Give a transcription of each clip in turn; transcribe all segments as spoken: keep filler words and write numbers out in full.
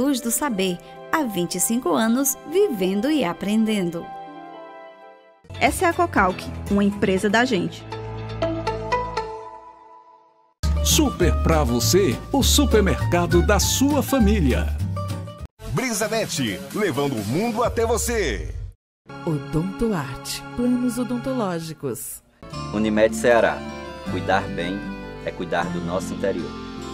Luz do Saber, há vinte e cinco anos vivendo e aprendendo. Essa é a Cocalc, uma empresa da gente. Super pra você, o supermercado da sua família. Brisanet, levando o mundo até você. Odontoarte, planos odontológicos. Unimed Ceará, cuidar bem é cuidar do nosso interior.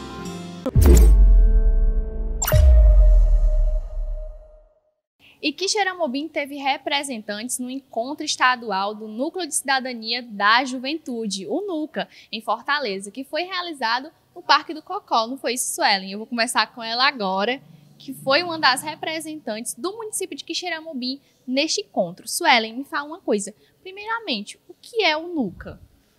E Quixeramobim teve representantes no encontro estadual do Núcleo de Cidadania da Juventude, o NUCA, em Fortaleza, que foi realizado no Parque do Cocó. Não foi isso, Suelen? Eu vou conversar com ela agora, que foi uma das representantes do município de Quixeramobim neste encontro. Suelen, me fala uma coisa. Primeiramente, o que é o NUCA?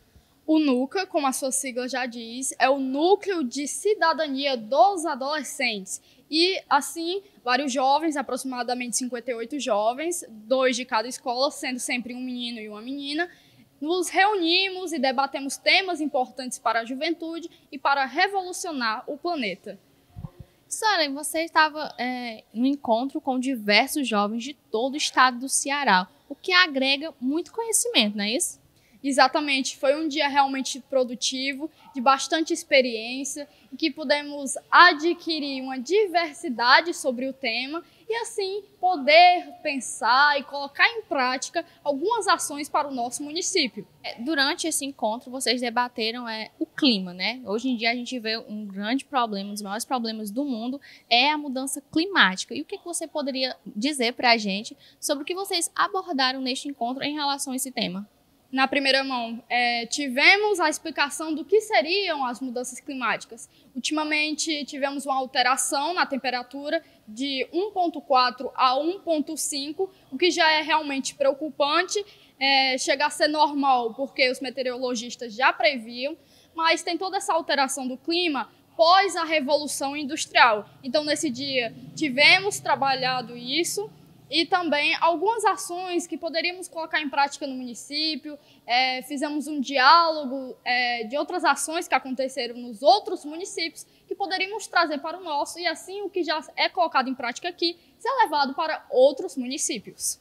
O NUCA, como a sua sigla já diz, é o Núcleo de Cidadania dos Adolescentes. E, assim, vários jovens, aproximadamente cinquenta e oito jovens, dois de cada escola, sendo sempre um menino e uma menina, nos reunimos e debatemos temas importantes para a juventude e para revolucionar o planeta. Suelen, você estava é, no encontro com diversos jovens de todo o estado do Ceará, o que agrega muito conhecimento, não é isso? Exatamente, foi um dia realmente produtivo, de bastante experiência, em que pudemos adquirir uma diversidade sobre o tema e assim poder pensar e colocar em prática algumas ações para o nosso município. Durante esse encontro vocês debateram é, o clima, né? Hoje em dia a gente vê um grande problema, um dos maiores problemas do mundo é a mudança climática. E o que você poderia dizer para a gente sobre o que vocês abordaram neste encontro em relação a esse tema? Na primeira mão, é, tivemos a explicação do que seriam as mudanças climáticas. Ultimamente, tivemos uma alteração na temperatura de um ponto quatro a um ponto cinco, o que já é realmente preocupante, é, chega a ser normal, porque os meteorologistas já previam, mas tem toda essa alteração do clima pós a Revolução Industrial. Então, nesse dia, tivemos trabalhado isso, e também algumas ações que poderíamos colocar em prática no município. É, fizemos um diálogo é, de outras ações que aconteceram nos outros municípios que poderíamos trazer para o nosso e assim o que já é colocado em prática aqui ser levado para outros municípios.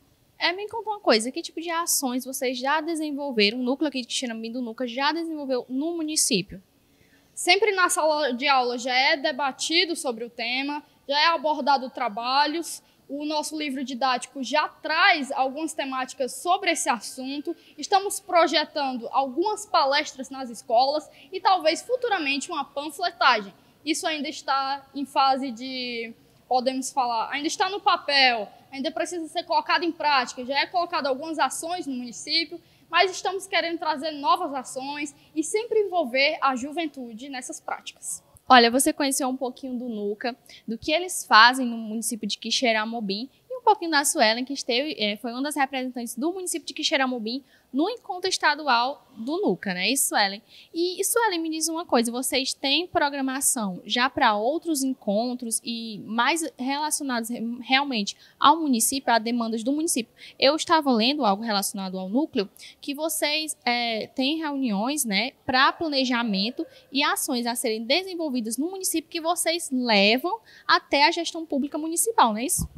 É, me conta uma coisa, que tipo de ações vocês já desenvolveram, o núcleo aqui de Quixeramobim do NUCA já desenvolveu no município? Sempre na sala de aula já é debatido sobre o tema, já é abordado trabalhos. O nosso livro didático já traz algumas temáticas sobre esse assunto. Estamos projetando algumas palestras nas escolas e talvez futuramente uma panfletagem. Isso ainda está em fase de, podemos falar, ainda está no papel, ainda precisa ser colocado em prática. Já é colocado algumas ações no município, mas estamos querendo trazer novas ações e sempre envolver a juventude nessas práticas. Olha, você conheceu um pouquinho do NUCA, do que eles fazem no município de Quixeramobim e um pouquinho da Suelen, que esteve, é, foi uma das representantes do município de Quixeramobim no encontro estadual do NUCA, né? Isso, Suelen. E, Suelen, me diz uma coisa, vocês têm programação já para outros encontros e mais relacionados realmente ao município, a demandas do município? Eu estava lendo algo relacionado ao núcleo, que vocês é, têm reuniões, né, para planejamento e ações a serem desenvolvidas no município que vocês levam até a gestão pública municipal, não é isso?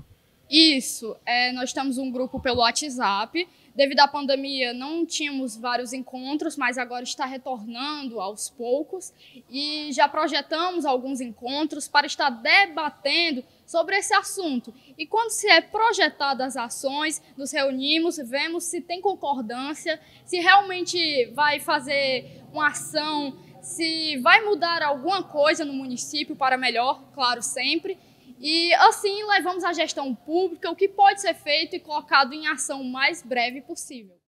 Isso. É, nós temos um grupo pelo WhatsApp. Devido à pandemia, não tínhamos vários encontros, mas agora está retornando aos poucos e já projetamos alguns encontros para estar debatendo sobre esse assunto. E quando se é projetadas as ações, nos reunimos, vemos se tem concordância, se realmente vai fazer uma ação, se vai mudar alguma coisa no município para melhor, claro, sempre. E assim levamos à gestão pública o que pode ser feito e colocado em ação o mais breve possível.